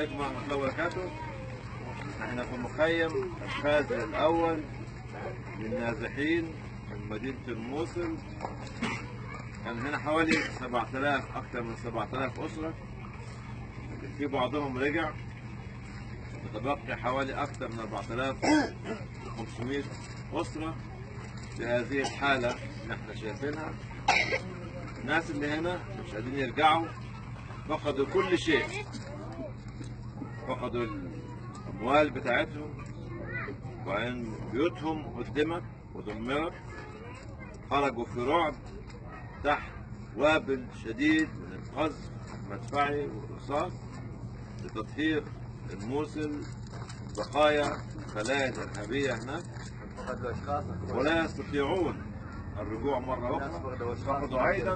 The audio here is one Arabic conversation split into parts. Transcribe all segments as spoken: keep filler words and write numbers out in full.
عليكم ورحمة الله وبركاته. احنا في مخيم الخازن الأول للنازحين من مدينة الموصل. كان هنا حوالي سبعة آلاف، أكثر من سبعة آلاف أسرة، لكن في بعضهم رجع، متبقي حوالي أكثر من أربعة آلاف وخمسمائة أسرة في هذه الحالة اللي احنا شايفينها. الناس اللي هنا مش قادرين يرجعوا، فقدوا كل شيء، فقدوا الأموال بتاعتهم، وبعدين بيوتهم هدمت ودمرت، خرجوا في رعب تحت وابل شديد من القذف المدفعي والرصاص لتطهير الموصل، بقايا الخلايا الإرهابية هناك، ولا يستطيعون الرجوع مرة أخرى. فقدوا أيضا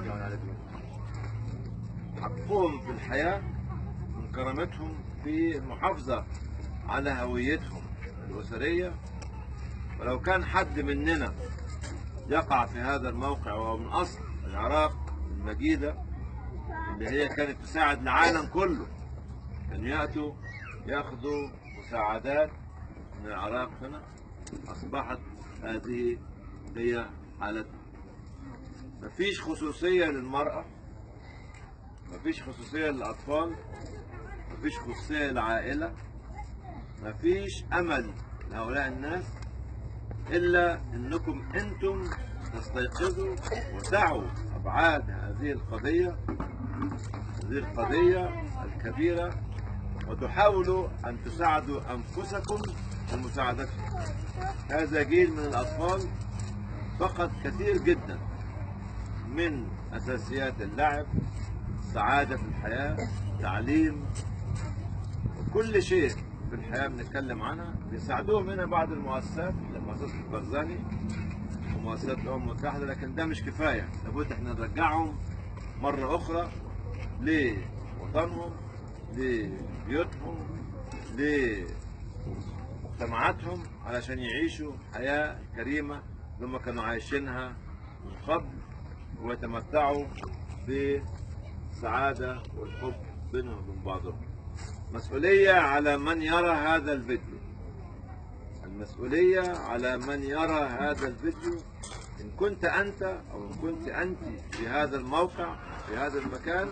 حقهم في الحياة من كرامتهم في المحافظة على هويتهم الأسرية. ولو كان حد مننا يقع في هذا الموقع وهو من أصل العراق المجيدة اللي هي كانت تساعد العالم كله، أن يأتوا يأخذوا مساعدات من العراق هنا، أصبحت هذه هي حالتها. مفيش خصوصية للمرأة، مفيش خصوصية للأطفال، مفيش خصوصية للعائلة، مفيش أمل لهؤلاء الناس إلا أنكم أنتم تستيقظوا وتعوا أبعاد هذه القضية هذه القضية الكبيرة، وتحاولوا أن تساعدوا أنفسكم بمساعدتهم. هذا جيل من الأطفال فقد كثير جدا من أساسيات اللعب، السعادة في الحياة، التعليم، وكل شيء في الحياة بنتكلم عنها. بيساعدوهم هنا بعض المؤسسات، مؤسسة البرزاني ومؤسسات الأمم المتحدة، لكن ده مش كفاية. لابد احنا نرجعهم مرة أخرى لوطنهم، لبيوتهم، لمجتمعاتهم، علشان يعيشوا حياة كريمة اللي هم كانوا عايشينها من قبل، ويتمتعوا بالسعادة والحب بينهم وبين بعضهم. مسؤولية على من يرى هذا الفيديو، المسؤولية على من يرى هذا الفيديو. إن كنت أنت أو إن كنت أنت في هذا الموقع في هذا المكان،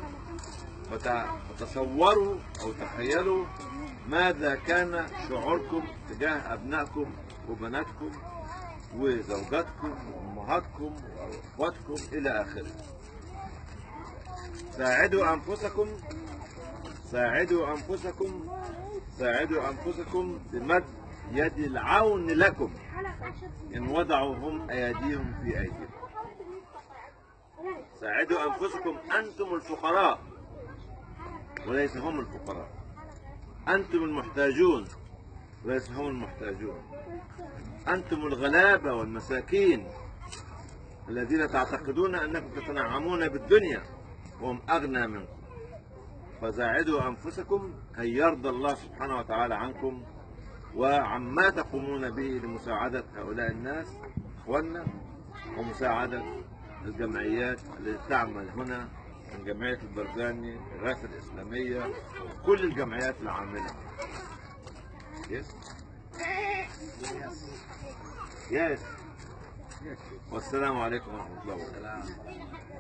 فتصوروا أو تخيلوا ماذا كان شعوركم تجاه أبنائكم وبناتكم وزوجاتكم وأمهاتكم وأخواتكم إلى آخره. ساعدوا أنفسكم ساعدوا أنفسكم ساعدوا أنفسكم بمد يد العون لكم إن وضعوا هم أيديهم في أيديكم. ساعدوا أنفسكم، أنتم الفقراء وليس هم الفقراء، أنتم المحتاجون وليس هم المحتاجون، أنتم الغلابة والمساكين الذين تعتقدون أنكم تتنعمون بالدنيا وهم أغنى منكم. فساعدوا أنفسكم كي يرضى الله سبحانه وتعالى عنكم وعما تقومون به لمساعدة هؤلاء الناس إخواننا، ومساعدة الجمعيات التي تعمل هنا من جمعية البرزاني، الإغاثة الإسلامية، كل الجمعيات العاملة. يس يس والسلام عليكم ورحمة الله وبركاته.